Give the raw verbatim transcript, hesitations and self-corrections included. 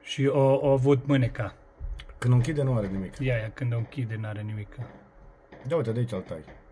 Și o, o avut mâneca. Când o închide nu are nimic. Ia, ia, când o închide n-are nimic. Da, uite, de aici îl tai.